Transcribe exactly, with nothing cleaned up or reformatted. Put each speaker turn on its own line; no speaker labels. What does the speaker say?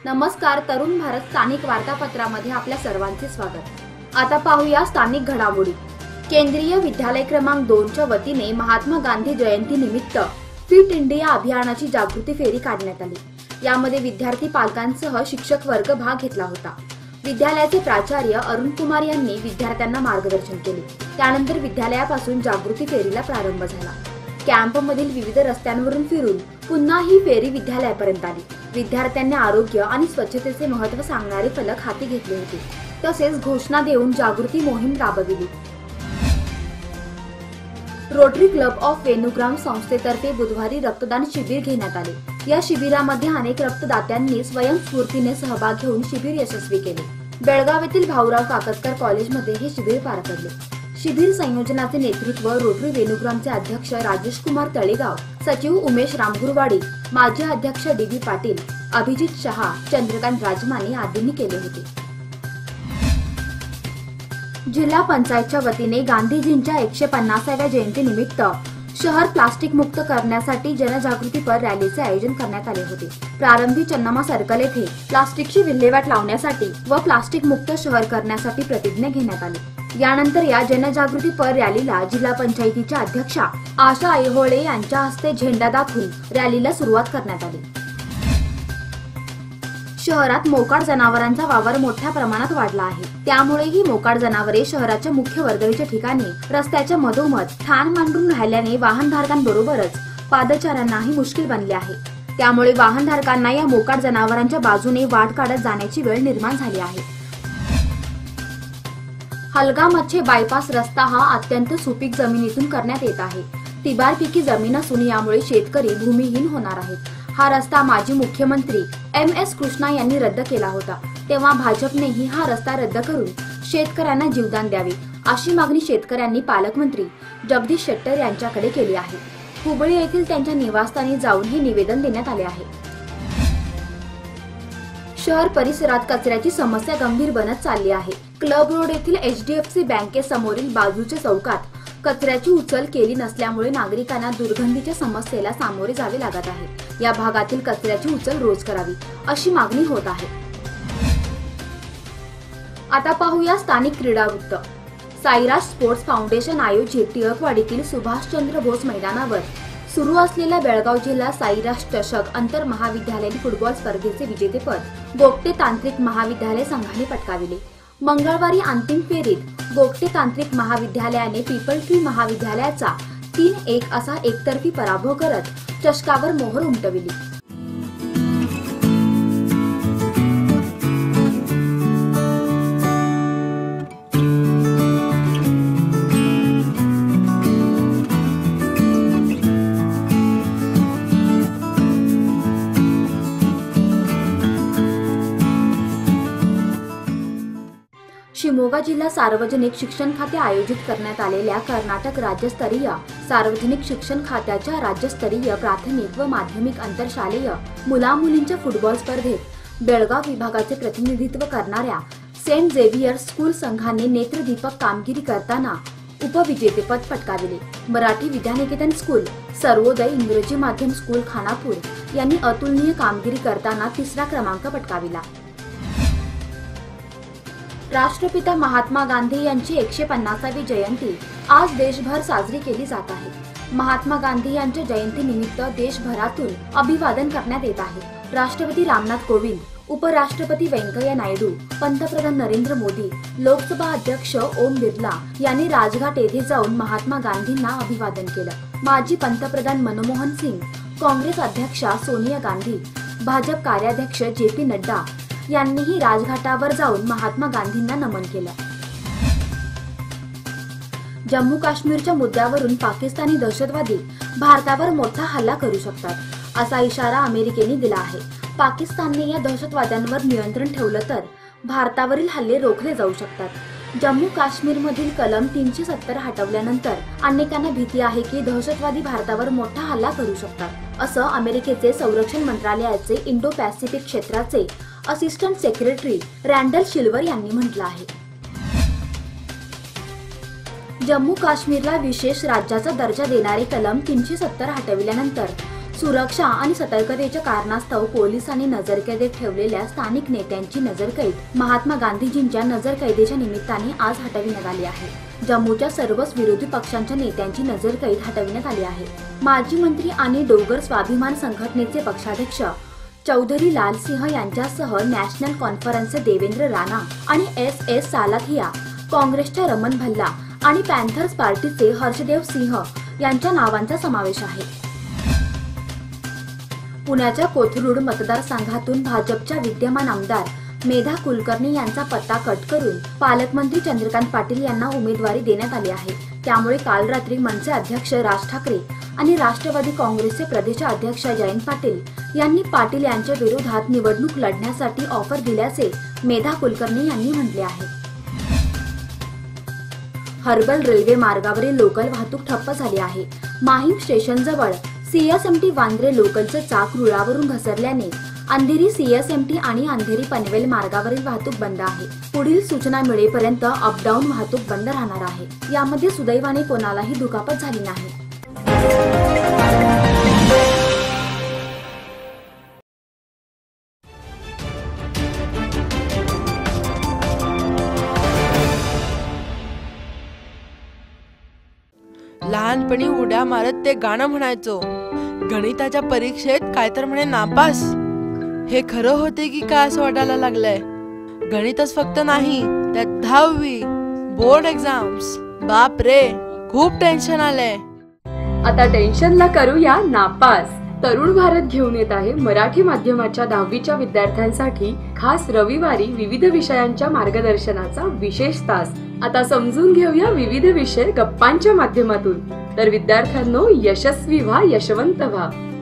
नमस्कार, तरुण भारत स्थानिक वार्तापत्रामध्ये आपल्या सर्वांचे स्वागत। आता पाहूया स्थानिक घडामोडी। केंद्रीय विद्यालय क्रमांक दोन च्या वतीने महात्मा गांधी जयंती निमित्त फिट इंडिया अभियानाची जागृती फेरी काढण्यात आली। यामध्ये विद्यार्थी पालकांसह शिक्षक वर्ग भाग घेतला होता। विद्यालयाचे प्राचार्य अरुण कुमार यांनी विद्यार्थ्यांना मार्गदर्शन केले। त्यानंतर विद्यालयापासून जागृती फेरीला प्रारंभ झाला। कॅम्पमधील विविध रस्त्यांवरून फिरून पुन्हा ही फेरी विद्यालयापर्यंत आली। विद्यार्थ्यांनी आरोग्य आणि स्वच्छतेचे महत्त्व सांगणारे फलक हाती घेतले होते, तसेच घोषणा देऊन जागृती मोहीम राबविली। रोटरी क्लब ऑफ वेणुग्राम संस्थेतर्फे बुधवारी रक्तदान शिबिर घेण्यात आले। या शिबिरामध्ये अनेक रक्तदात्यांनी स्वयंस्फूर्तीने सहभाग घेऊन शिबिर यशस्वी केले। बेळगाव येथील भाऊराव काकतकर कॉलेजमध्ये हे शिबिर पार पडले। शिबिर संयोजनाचे नेतृत्व रोटरी वेणुग्रामचे अध्यक्ष राजेश कुमार तळेगाव, सचिव उमेश रामगुरवाडी, माजी अध्यक्ष डी बी पाटील, अभिजित शहा, चंद्रकांत राजमाने आदींनी केले होते। जिल्हा पंचायतच्या वतीने गांधीजींच्या एकशे पन्नासाव्या जयंतीनिमित्त शहर प्लास्टिक मुक्त करण्यासाठी जनजागृतीपर रॅलीचे आयोजन करण्यात आले होते। प्रारंभी चन्नमा सर्कल येथे प्लास्टिकची विल्हेवाट लावण्यासाठी व प्लास्टिक मुक्त शहर करण्यासाठी प्रतिज्ञा घेण्यात आली। यानंतर या जनजागृतीपर रॅलीला जिल्हा पंचायतीच्या अध्यक्षा आशा ऐहोळे यांच्या हस्ते झेंडा दाखवून रॅलीला सुरुवात करण्यात आली। शहरात मोकाट जनावरांचा वावर मोठ्या प्रमाणात वाढला आहे। त्यामुळे ही मोकाट जनावरे शहराच्या मुख्य वर्दळीच्या ठिकाणी रस्त्याच्या मधोमध ठाण मांडून राहिल्याने वाहनधारकांबरोबरच पादचाऱ्यांनाही मुश्किल बनले आहे। त्यामुळे वाहनधारकांना या मोकाट जनावरांच्या बाजूने वाट काढत जाण्याची वेळ निर्माण झाली आहे। हलगामच्छे बायपास रस्ता हा अत्यंत सुपीक जमिनीतून करण्यात येत आहे। तिबारपिकी जमीन असून यामुळे शेतकरी भूमिहीन होणार आहेत। हा रस्ता माजी मुख्यमंत्री एम एस कृष्णा यांनी रद्द केला होता, तेव्हा भाजपनेही हा रस्ता रद्द करून शेतकऱ्यांना जीवदान द्यावे अशी मागणी शेतकऱ्यांनी पालकमंत्री जगदीश शेट्टर यांच्याकडे केली आहे। हुबळी येथील त्यांच्या निवासस्थानी जाऊन हे निवेदन देण्यात आले आहे। शहर परिसरात कचऱ्याची समस्या गंभीर बनत चालली आहे। क्लब रोड येथील एच डी एफ सी बँकेसमोरील बाजूच्या चौकात कचऱ्याची उचल केली नसल्यामुळे नागरिकांना दुर्गंधीच्या समस्येला सामोरे जावे लागत आहे। या भागातील कचऱ्याची उचल रोज करावी अशी मागणी होत आहे। आता पाहूया स्थानिक क्रीडा वृत्त। साईराज स्पोर्ट्स फाउंडेशन आयोजित टिळकवाडीतील सुभाषचंद्र बोस मैदानावर सुरू असलेल्या बेळगाव जिल्हा साईराज चषक आंतर महाविद्यालयीन फुटबॉल स्पर्धेचे विजेतेपद गोगटे तांत्रिक महाविद्यालय संघाने पटकाविले। मंगळवारी अंतिम फेरीत गोगटे तांत्रिक महाविद्यालयाने पीपल ट्री महाविद्यालयाचा तीन एक असा एकतर्फी पराभव करत चषकावर मोहर उमटविली। शिमोगा जिल्हा सार्वजनिक शिक्षण खाते आयोजित करण्यात आलेल्या कर्नाटक राज्यस्तरीय सार्वजनिक शिक्षण खात्याच्या राज्यस्तरीय प्राथमिक व माध्यमिक आंतरशालेय मुला-मुलींच्या फुटबॉल स्पर्धेत बेळगाव विभागाचे प्रतिनिधित्व करणाऱ्या सेंट झेवियर स्कूल संघाने नेत्रदीपक कामगिरी करताना उपविजेतेपद पटकाविले। मराठी विद्यानिकेतन स्कूल, सर्वोदय इंग्रजी माध्यम स्कूल खानापूर यांनी अतुलनीय कामगिरी करताना तिसरा क्रमांक पटकाविला। राष्ट्रपिता महात्मा गांधी यांची एकशे पन्नासावी जयंती आज देशभर साजरी केली जात आहे। महात्मा गांधी यांच्या जयंतीनिमित्त देशभरातून अभिवादन करण्यात येत आहे। राष्ट्रपती रामनाथ कोविंद, उपराष्ट्रपती व्यंकय्या नायडू, पंतप्रधान नरेंद्र मोदी, लोकसभा अध्यक्ष ओम बिर्ला यांनी राजघाट येथे जाऊन महात्मा गांधींना अभिवादन केलं। माजी पंतप्रधान मनमोहन सिंग, काँग्रेस अध्यक्षा सोनिया गांधी, भाजप कार्याध्यक्ष जे पी नड्डा यांनीही राजघाटावर जाऊन महात्मा गांधींना नमन केलं। जम्मू काश्मीरच्या मुद्द्यावरून पाकिस्तानी दहशतवादी भारतावर मोठा हल्ला करू शकतात असा इशारा अमेरिकेने दिला आहे। पाकिस्तानने या दहशतवाद्यांवर नियंत्रण ठेवलं तर भारतावरील हल्ले रोखले जाऊ शकतात। जम्मू काश्मीरमधील कलम तीनशे सत्तर हटवल्यानंतर अनेकांना भीती आहे की दहशतवादी भारतावर मोठा हल्ला करू शकतात, असं अमेरिकेचे संरक्षण मंत्रालयाचे इंडो पॅसिफिक क्षेत्राचे असिस्टंट सेक्रेटरी रँडल शिल्वर यांनी म्हटलं आहे। जम्मू काश्मीरला विशेष राज्याचा दर्जा देणारे कलम तीनशे सत्तर हटविल्यानंतर सुरक्षा आणि सतर्कतेच्या कारणास्तव पोलिसांनी नजरकैदेत ठेवलेल्या स्थानिक नेत्यांची नजरकैद महात्मा गांधीजींच्या नजरकैदेच्या निमित्ताने आज हटविण्यात आली आहे। जम्मूच्या सर्वच विरोधी पक्षांच्या नेत्यांची नजरकैद हटविण्यात आली आहे। माजी मंत्री आणि डोगर स्वाभिमान संघटनेचे पक्षाध्यक्ष चौधरी लाल सिंह यांच्यासह नॅशनल कॉन्फरन्सचे देवेंद्र राणा आणि एस एस सालाथिया, काँग्रेसच्या रमन भल्ला आणि पॅन्थर्स पार्टीचे हर्षदेव सिंह यांच्या नावांचा समावेश आहे। पुण्याच्या कोथरूड मतदारसंघातून भाजपच्या विद्यमान आमदार मेधा कुलकर्णी यांचा पत्ता कट करून पालकमंत्री चंद्रकांत पाटील यांना उमेदवारी देण्यात आली आहे। त्यामुळे काल रात्री मनसे अध्यक्ष राज ठाकरे आणि राष्ट्रवादी काँग्रेसचे प्रदेश अध्यक्ष जयंत पाटील यांनी पाटील यांच्या विरोधात निवडणूक लढण्यासाठी ऑफर दिल्याचे मेधा कुलकर्णी यांनी म्हटले आहे। हर्बल रेल्वे मार्गावरील लोकल वाहतूक ठप्प झाली आहे। माहीम स्टेशन जवळ सीएसएमटी वांद्रे लोकलचं चाक रुळावरून घसरल्याने अंधेरी सीएसएमटी आणि अंधेरी पनवेल मार्गावरील वाहतूक बंद आहे। पुढील सूचना मिळेपर्यंत अपडाऊन वाहतूक बंद राहणार आहे। यामध्ये सुदैवाने कोणालाही दुखापत झाली नाही।
लहानपणी उड्या मारत ते गाणं म्हणायचो, गणिताच्या परीक्षेत काय तर म्हणे नापास। हे खरं होते की काय असं वाटायला लागलंय। गणितच फक्त नाही, त्यात दहावी बोर्ड एक्झाम्स, बाप रे खूप टेन्शन आलंय।
आता टेन्शनला करूया नापास। तरुण भारत घेऊन येत आहे मराठी माध्यमाच्या दहावीच्या विद्यार्थ्यांसाठी खास रविवारी विविध विषयांच्या मार्गदर्शनाचा विशेष तास। आता समजून घेऊया विविध विषय गप्पांच्या माध्यमातून। तर विद्यार्थ्यांनो, यशस्वी व्हा, यशवंत व्हा।